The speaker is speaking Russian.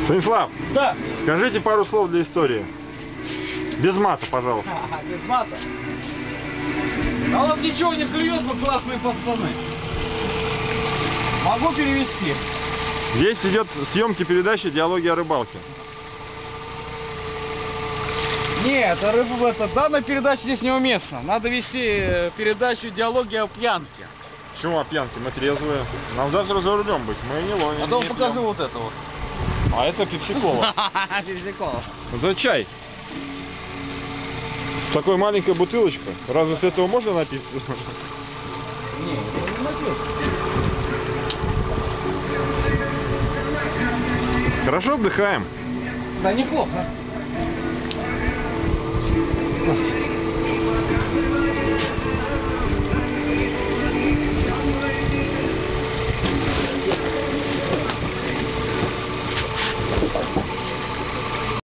Станислав, Да. скажите пару слов для истории. Без мата, пожалуйста. Без мата. А у нас ничего не клюет, мы классные пацаны. Могу перевести. Здесь идет съемки передачи «Диалоги о рыбалке». Нет, данная передача здесь неуместна. Надо вести передачу «Диалоги о пьянке». Почему о пьянке? Мы трезвые. Нам завтра за рулем быть, мы не ловим. А то не покажи пьем. вот это вот. А это пепси-кола. Пепси-кола. Это чай. Такой маленькая бутылочка. Разве с этого можно напиться? Не, это не напьется. Хорошо отдыхаем. Да неплохо.